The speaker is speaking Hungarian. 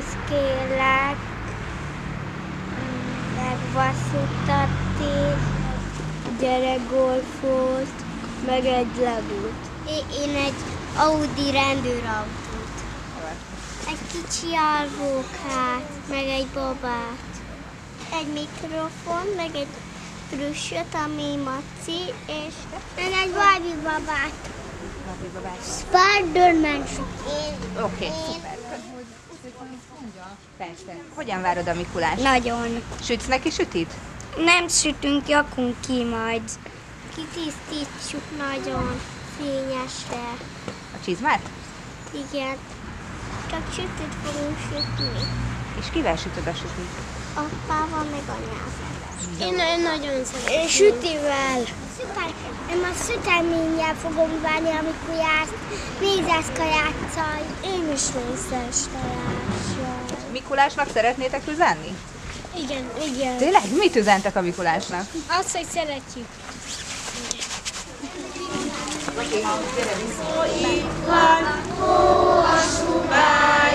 kélek, meg vasútati, gyerekgolfot, meg egy legót. Én egy Audi rendőrautót. Egy kicsi alvókát, meg egy babát. Egy mikrofon, meg egy trüssöt, ami maci, és meg egy Barbie babát. Barbie babát. Spider-Man. Oké, szuper. Persze. Hogyan várod a Mikulást? Nagyon. Sütsz neki sütit? Nem sütünk, jakunk ki majd. Kitisztítsuk nagyon fényesre. A csizmát? Igen. Csak sütőt fogunk sütni. És kivel sütöd a sütit? Apával meg anyával. Én nagyon szeretem. Én sütivel. Szuper. Én a süteménnyel fogom várni a Mikulást. Mézes kajáccal. Én is mézes kajáccal. Mikulásnak szeretnétek üzenni? Igen, igen. Tényleg? Mit üzentek a Mikulásnak? Azt, hogy szeretjük. Hó a subár,